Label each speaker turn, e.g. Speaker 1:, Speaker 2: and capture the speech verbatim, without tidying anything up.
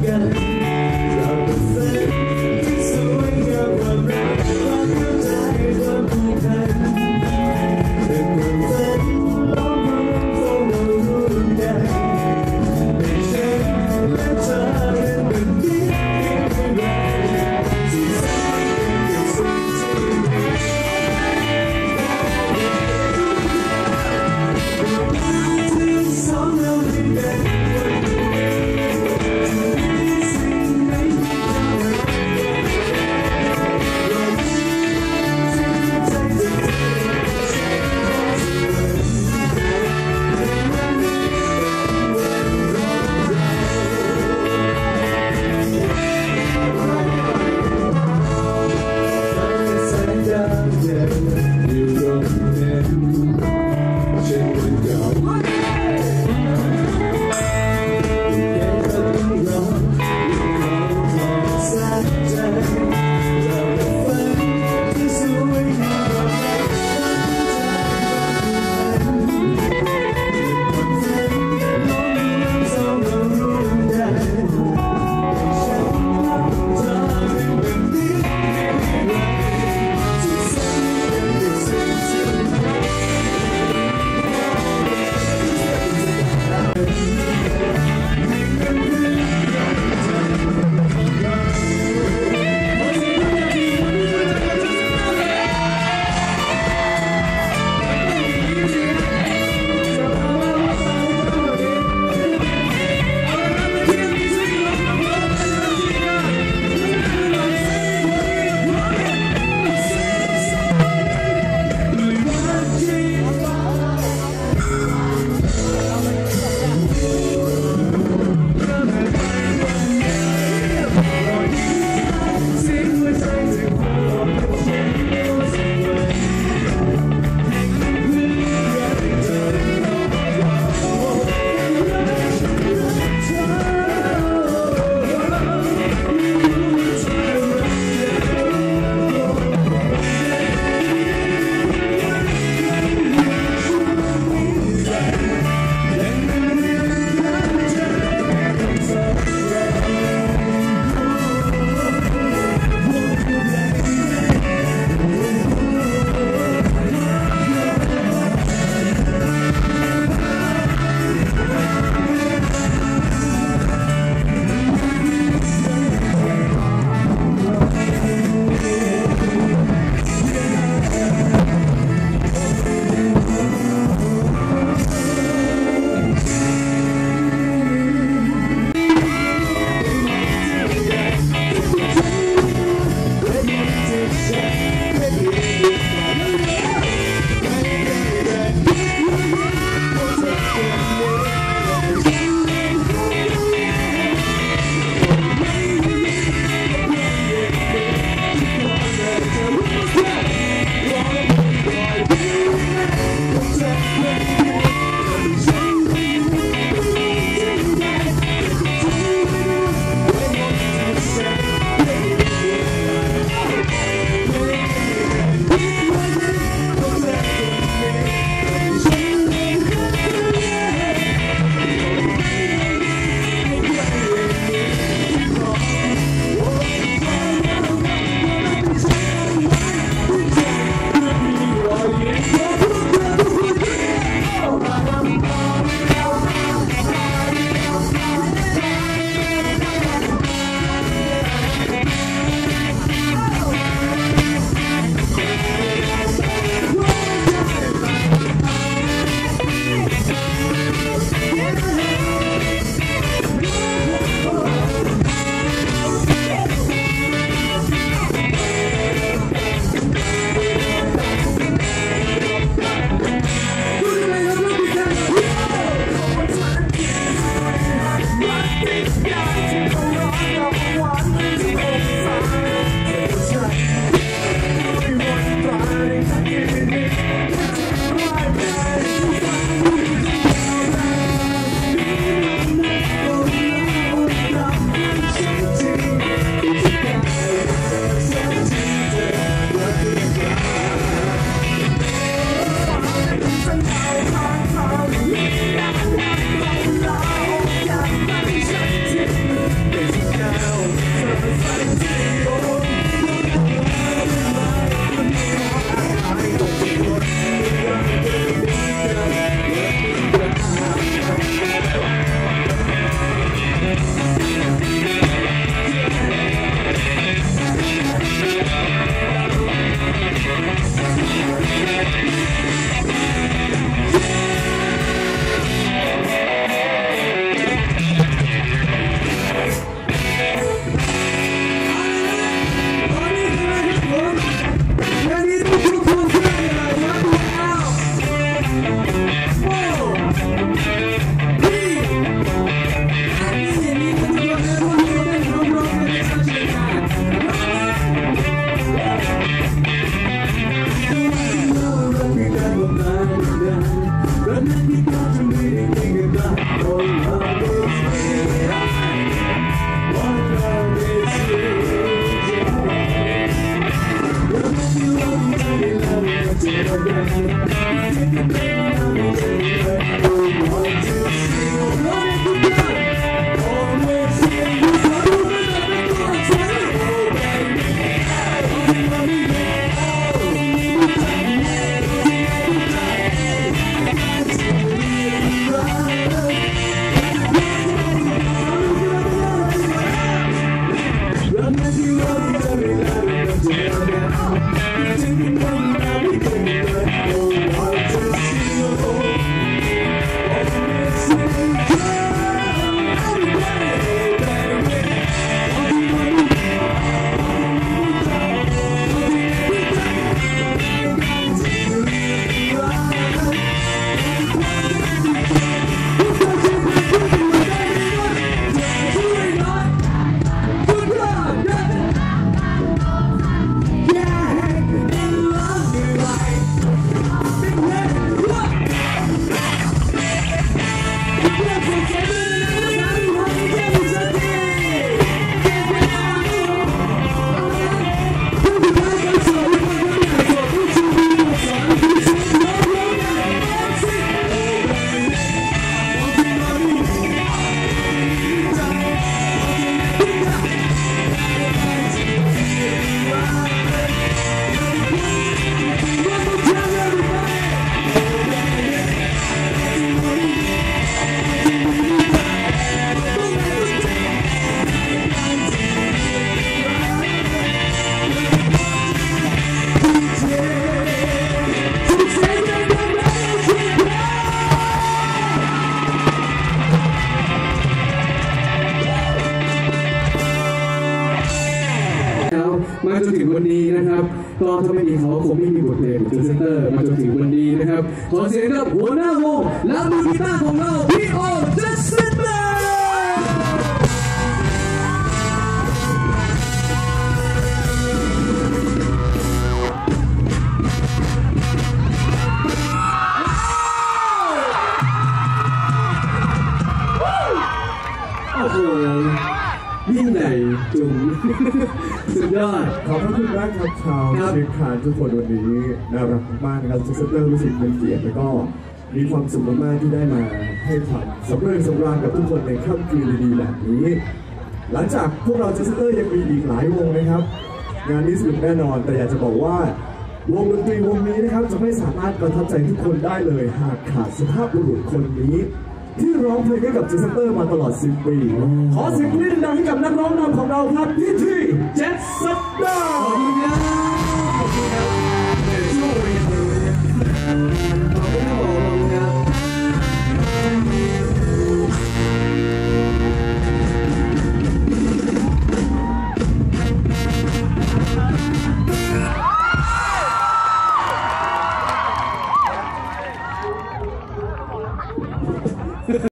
Speaker 1: กันเราเป็นแฟนที่สวยงามความรักความเข้าใจความผูกพันเป็นความฝันของเราร่วมกันให้ฉันและเธอเป็นแบบนี้เพียงไรที่สำคัญเป็นสิ่งที่สองเราด้วยกันมาจนถึงวันนี้นะครับก็ถ้าไม่มีเขาคงไม่มีบทเพลงของเจสเตอร์มาจนถึงวันนี้นะครับขอเสียงกับหัวหน้าวงและมือกีตาร์ของเราพี่โอเจสเตอร์โอ้โหยิ่งใหญ่จุงสุดยอด
Speaker 2: ขอบคุณมากครับชาวเชียงคานทุกคนวันนี้น่ารักมากนะครับเจสเตอร์รู้สึกเป็นเกียรติแล้วก็มีความสุขมากๆที่ได้มาให้ความสำเร็จสำราญกับทุกคนในค่ำคืนดีๆแบบนี้หลังจากพวกเราเจสเตอร์ยังมีอีกหลายวงนะครับงานนี้สนุกแน่นอนแต่อยากจะบอกว่าวงดนตรีวงนี้นะครับจะไม่สามารถประทับใจทุกคนได้เลยหากขาดสุภาพบุรุษคนนี้ที่ร้องเพลงให้กับเจสเตอร์มาตลอดสิบปีขอเสียงปรบมือดังให้กับนักร้องนำของเราครับพี่ทีเจสเตอร์ขอบคุณครับ